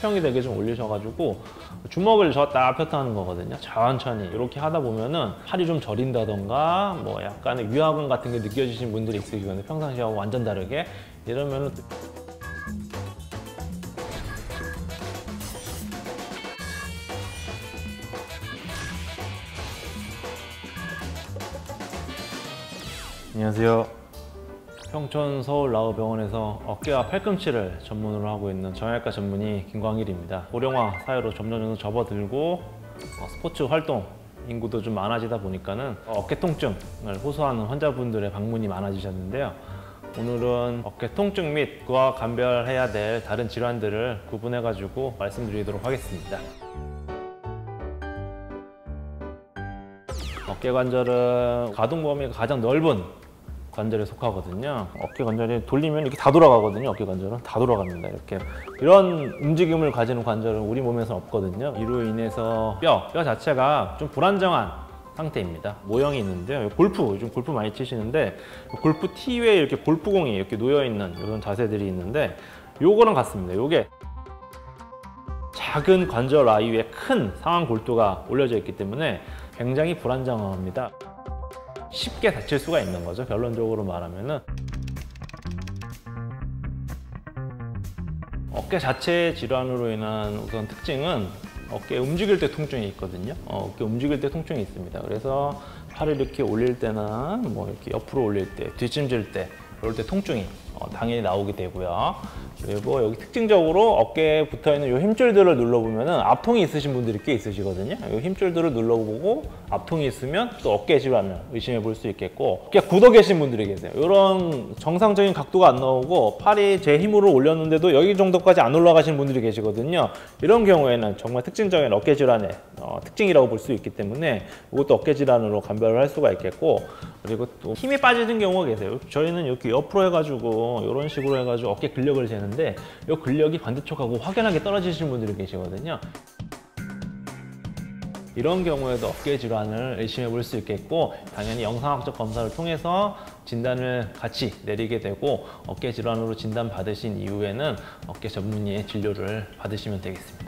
수평이 되게 좀 올리셔가지고 주먹을 쥐었다 폈다 하는 거거든요. 천천히 이렇게 하다 보면은 팔이 좀 저린다던가 뭐 약간의 위화감 같은 게 느껴지신 분들이 있으시거든요. 평상시하고 완전 다르게. 이러면은 안녕하세요. 평촌 서울라우병원에서 어깨와 팔꿈치를 전문으로 하고 있는 정형외과 전문의 김광일입니다. 고령화 사회로 점점 접어들고 스포츠 활동 인구도 좀 많아지다 보니까는 어깨 통증을 호소하는 환자분들의 방문이 많아지셨는데요. 오늘은 어깨 통증 및 그와 감별해야 될 다른 질환들을 구분해가지고 말씀드리도록 하겠습니다. 어깨 관절은 가동 범위가 가장 넓은 관절에 속하거든요. 어깨 관절이 돌리면 이렇게 다 돌아가거든요. 어깨 관절은 다 돌아갑니다. 이렇게 이런 움직임을 가지는 관절은 우리 몸에서 없거든요. 이로 인해서 뼈 자체가 좀 불안정한 상태입니다. 모형이 있는데요. 요즘 골프 많이 치시는데 골프 티 위에 이렇게 골프공이 이렇게 놓여 있는 이런 자세들이 있는데 요거랑 같습니다. 요게 작은 관절 라인 위에 큰 상완 골두가 올려져 있기 때문에 굉장히 불안정합니다. 쉽게 다칠 수가 있는 거죠. 결론적으로 말하면은 어깨 자체의 질환으로 인한 우선 특징은 어깨 움직일 때 통증이 있거든요. 어깨 움직일 때 통증이 있습니다. 그래서 팔을 이렇게 올릴 때나 뭐 이렇게 옆으로 올릴 때, 뒷짐질 때 이럴 때 통증이 당연히 나오게 되고요. 그리고 여기 특징적으로 어깨에 붙어있는 이 힘줄들을 눌러보면 압통이 있으신 분들이 꽤 있으시거든요. 이 힘줄들을 눌러보고 압통이 있으면 또 어깨 질환을 의심해 볼 수 있겠고, 어깨 굳어 계신 분들이 계세요. 이런 정상적인 각도가 안 나오고 팔이 제 힘으로 올렸는데도 여기 정도까지 안 올라가시는 분들이 계시거든요. 이런 경우에는 정말 특징적인 어깨 질환의 특징이라고 볼 수 있기 때문에 이것도 어깨 질환으로 감별을 할 수가 있겠고, 그리고 또 힘이 빠지는 경우가 계세요. 저희는 이렇게 옆으로 해가지고 이런 식으로 해가지고 어깨 근력을 재는데 이 근력이 반대쪽하고 확연하게 떨어지시는 분들이 계시거든요. 이런 경우에도 어깨 질환을 의심해 볼 수 있겠고, 당연히 영상학적 검사를 통해서 진단을 같이 내리게 되고, 어깨 질환으로 진단 받으신 이후에는 어깨 전문의의 진료를 받으시면 되겠습니다.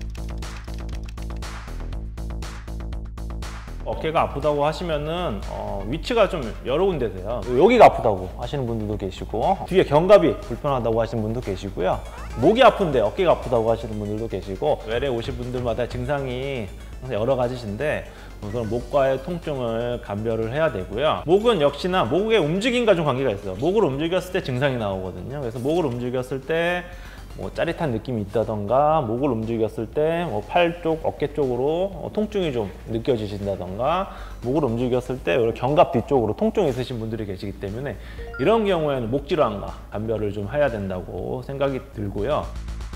어깨가 아프다고 하시면은 위치가 좀 여러 군데세요. 여기가 아프다고 하시는 분들도 계시고, 뒤에 견갑이 불편하다고 하시는 분도 계시고요. 목이 아픈데 어깨가 아프다고 하시는 분들도 계시고, 외래 오신 분들마다 증상이 여러 가지신데 우선 목과의 통증을 감별을 해야 되고요. 목은 역시나 목의 움직임과 좀 관계가 있어요. 목을 움직였을 때 증상이 나오거든요. 그래서 목을 움직였을 때 뭐 짜릿한 느낌이 있다던가, 목을 움직였을 때 뭐 팔 쪽, 어깨 쪽으로 통증이 좀 느껴지신다던가, 목을 움직였을 때 견갑 뒤쪽으로 통증이 있으신 분들이 계시기 때문에 이런 경우에는 목 질환과 감별을 좀 해야 된다고 생각이 들고요.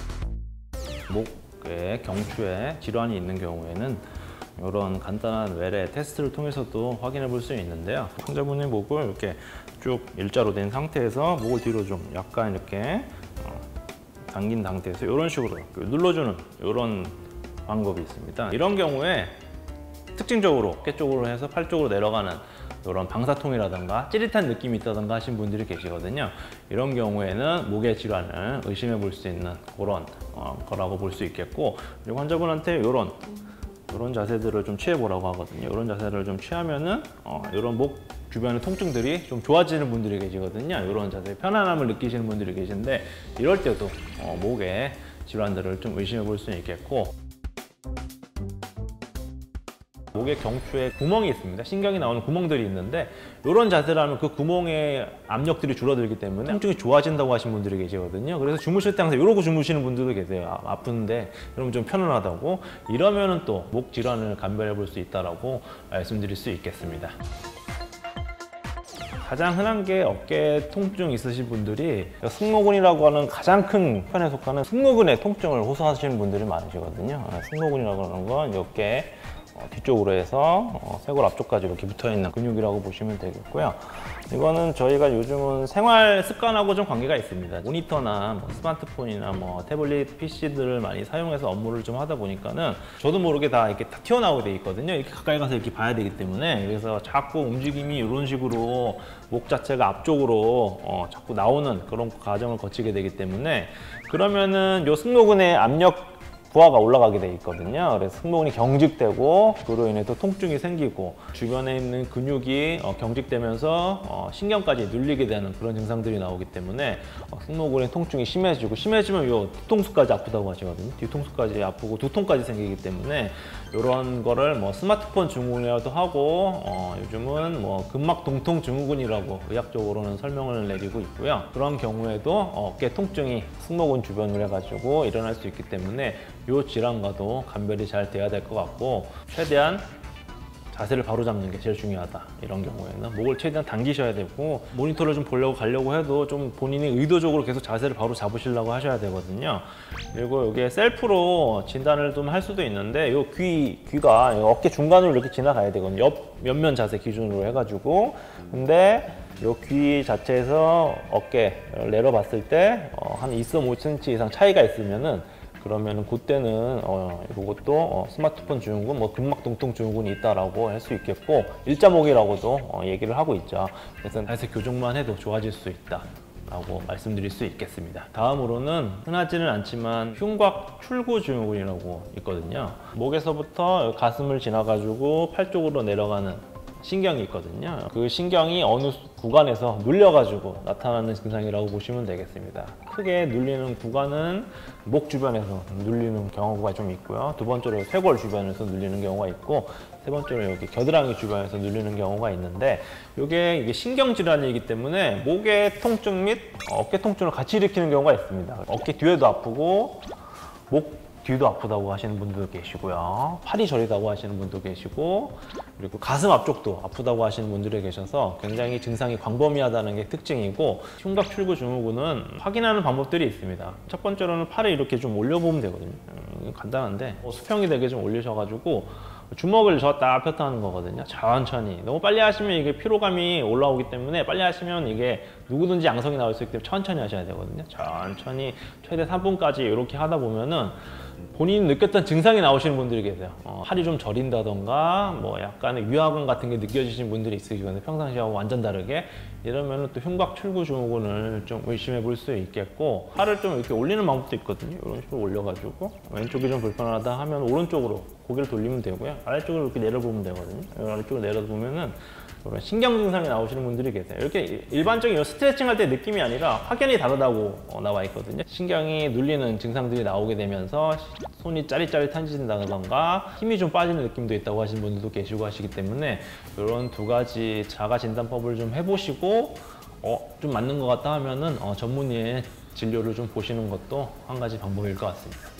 목의 경추에 질환이 있는 경우에는 이런 간단한 외래 테스트를 통해서도 확인해 볼 수 있는데요. 환자분의 목을 이렇게 쭉 일자로 된 상태에서 목을 뒤로 좀 약간 이렇게 당긴 상태에서 이런 식으로 눌러주는 이런 방법이 있습니다. 이런 경우에 특징적으로 어깨 쪽으로 해서 팔 쪽으로 내려가는 이런 방사통이라든가 찌릿한 느낌이 있다든가 하신 분들이 계시거든요. 이런 경우에는 목의 질환을 의심해 볼 수 있는 그런 거라고 볼 수 있겠고, 그리고 환자분한테 이런 자세들을 좀 취해 보라고 하거든요. 이런 자세를 좀 취하면은 이런 목 주변의 통증들이 좀 좋아지는 분들이 계시거든요. 이런 자세, 편안함을 느끼시는 분들이 계신데, 이럴 때도 목의 질환들을 좀 의심해 볼 수 있겠고, 목의 경추에 구멍이 있습니다. 신경이 나오는 구멍들이 있는데 이런 자세를 하면 그 구멍의 압력들이 줄어들기 때문에 통증이 좋아진다고 하신 분들이 계시거든요. 그래서 주무실 때 항상 이러고 주무시는 분들도 계세요. 아픈데 그러면 좀 편안하다고. 이러면은 또 목 질환을 감별해 볼 수 있다라고 말씀드릴 수 있겠습니다. 가장 흔한 게 어깨 통증 있으신 분들이 승모근이라고 하는 가장 큰 편에 속하는 승모근의 통증을 호소하시는 분들이 많으시거든요. 승모근이라고 하는 건 어깨 뒤쪽으로 해서 쇄골 앞쪽까지 이렇게 붙어있는 근육이라고 보시면 되겠고요. 이거는 저희가 요즘은 생활 습관하고 좀 관계가 있습니다. 모니터나 뭐 스마트폰이나 뭐 태블릿 PC들을 많이 사용해서 업무를 좀 하다 보니까는 저도 모르게 다 이렇게 다 튀어나오게 돼 있거든요. 이렇게 가까이 가서 이렇게 봐야 되기 때문에. 그래서 자꾸 움직임이 이런 식으로 목 자체가 앞쪽으로 자꾸 나오는 그런 과정을 거치게 되기 때문에, 그러면은 요 승모근의 압력 부하가 올라가게 돼 있거든요. 그래서 승모근이 경직되고 그로 인해서 통증이 생기고 주변에 있는 근육이 경직되면서 신경까지 눌리게 되는 그런 증상들이 나오기 때문에 승모근의 통증이 심해지면 요 뒤통수까지 아프다고 하시거든요. 뒤통수까지 아프고 두통까지 생기기 때문에 이런 거를 뭐 스마트폰 증후군이라도 하고 요즘은 뭐 근막 동통 증후군이라고 의학적으로는 설명을 내리고 있고요. 그런 경우에도 어깨 통증이 승모근 주변으로 해가지고 일어날 수 있기 때문에 이 질환과도 감별이 잘 돼야 될 것 같고, 최대한 자세를 바로 잡는 게 제일 중요하다. 이런 경우에는 목을 최대한 당기셔야 되고, 모니터를 좀 보려고 가려고 해도 좀 본인이 의도적으로 계속 자세를 바로 잡으시려고 하셔야 되거든요. 그리고 이게 셀프로 진단을 좀 할 수도 있는데, 요 귀가 어깨 중간으로 이렇게 지나가야 되거든요. 옆면 자세 기준으로 해가지고. 근데 요 귀 자체에서 어깨를 내려봤을 때 한 2.5cm 이상 차이가 있으면은, 그러면은 그때는 이것도 스마트폰 증후군, 뭐 근막 동통 증후군이 있다라고 할 수 있겠고, 일자목이라고도 얘기를 하고 있죠. 그래서 자세 교정만 해도 좋아질 수 있다라고 말씀드릴 수 있겠습니다. 다음으로는 흔하지는 않지만 흉곽 출구 증후군이라고 있거든요. 목에서부터 가슴을 지나가지고 팔 쪽으로 내려가는 신경이 있거든요. 그 신경이 어느 구간에서 눌려가지고 나타나는 증상이라고 보시면 되겠습니다. 크게 눌리는 구간은 목 주변에서 눌리는 경우가 좀 있고요. 두 번째로 쇄골 주변에서 눌리는 경우가 있고, 세 번째로 여기 겨드랑이 주변에서 눌리는 경우가 있는데, 이게 신경 질환이기 때문에 목의 통증 및 어깨 통증을 같이 일으키는 경우가 있습니다. 어깨 뒤에도 아프고 목 뒤도 아프다고 하시는 분도 계시고요. 팔이 저리다고 하시는 분도 계시고, 그리고 가슴 앞쪽도 아프다고 하시는 분들이 계셔서 굉장히 증상이 광범위하다는 게 특징이고, 흉곽 출구 증후군은 확인하는 방법들이 있습니다. 첫 번째로는 팔을 이렇게 좀 올려보면 되거든요. 간단한데 수평이 되게 좀 올리셔가지고 주먹을 쥐었다 폈다 하는 거거든요. 천천히. 너무 빨리 하시면 이게 피로감이 올라오기 때문에, 빨리 하시면 이게 누구든지 양성이 나올 수 있기 때문에 천천히 하셔야 되거든요. 천천히 최대 3분까지 이렇게 하다 보면은 본인이 느꼈던 증상이 나오시는 분들이 계세요. 팔이 좀 저린다던가 뭐 약간의 위화감 같은 게 느껴지시는 분들이 있으시거든요. 평상시하고 완전 다르게. 이러면 또 흉곽 출구 증후군을 좀 의심해 볼 수 있겠고, 팔을 좀 이렇게 올리는 방법도 있거든요. 이런 식으로 올려가지고 왼쪽이 좀 불편하다 하면 오른쪽으로 고개를 돌리면 되고요. 아래쪽으로 이렇게 내려보면 되거든요. 아래쪽으로 내려보면은 이런 신경 증상이 나오시는 분들이 계세요. 이렇게 일반적인 스트레칭 할 때 느낌이 아니라 확연히 다르다고 나와 있거든요. 신경이 눌리는 증상들이 나오게 되면서 손이 짜릿짜릿해진다던가 힘이 좀 빠지는 느낌도 있다고 하시는 분들도 계시고 하시기 때문에, 이런 두 가지 자가 진단법을 좀 해보시고 좀 맞는 것 같다 하면은 전문의의 진료를 좀 보시는 것도 한 가지 방법일 것 같습니다.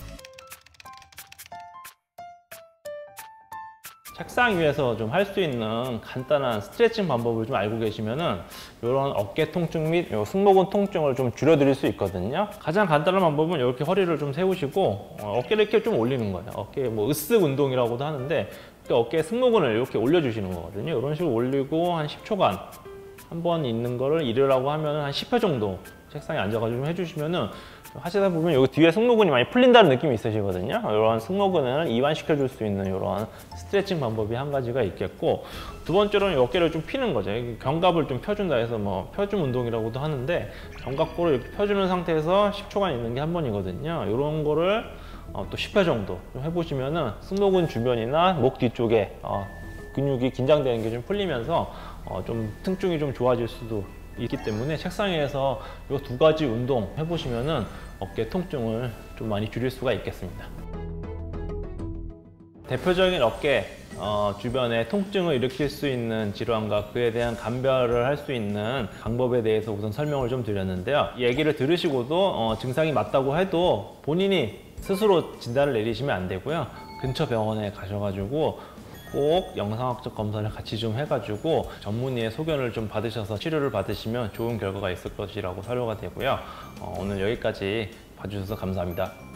책상 위에서 좀 할 수 있는 간단한 스트레칭 방법을 좀 알고 계시면은 이런 어깨 통증 및 승모근 통증을 좀 줄여드릴 수 있거든요. 가장 간단한 방법은 이렇게 허리를 좀 세우시고 어깨를 이렇게 좀 올리는 거예요. 어깨 뭐 으쓱 운동이라고도 하는데, 어깨 승모근을 이렇게 올려주시는 거거든요. 이런 식으로 올리고 한 10초간 한 번 있는 거를 이르라고 하면 한 10회 정도 책상에 앉아가지고 해주시면은, 하시다 보면 여기 뒤에 승모근이 많이 풀린다는 느낌이 있으시거든요. 이런 승모근을 이완시켜 줄 수 있는 이런 스트레칭 방법이 한 가지가 있겠고, 두 번째로는 어깨를 좀 피는 거죠. 견갑을 좀 펴준다 해서 뭐 펴줌 운동이라고도 하는데, 견갑골을 이렇게 펴주는 상태에서 10초간 있는 게 한 번이거든요. 이런 거를 또 10회 정도 좀 해보시면은 승모근 주변이나 목 뒤쪽에 근육이 긴장되는 게 좀 풀리면서 좀 통증이 좀 좋아질 수도 있기 때문에, 책상에서 이 두 가지 운동 해보시면은 어깨 통증을 좀 많이 줄일 수가 있겠습니다. 대표적인 어깨 주변에 통증을 일으킬 수 있는 질환과 그에 대한 감별을 할 수 있는 방법에 대해서 우선 설명을 좀 드렸는데요. 이 얘기를 들으시고도 증상이 맞다고 해도 본인이 스스로 진단을 내리시면 안 되고요. 근처 병원에 가셔가지고 꼭 영상학적 검사를 같이 좀 해가지고 전문의의 소견을 좀 받으셔서 치료를 받으시면 좋은 결과가 있을 것이라고 사료가 되고요. 오늘 여기까지 봐주셔서 감사합니다.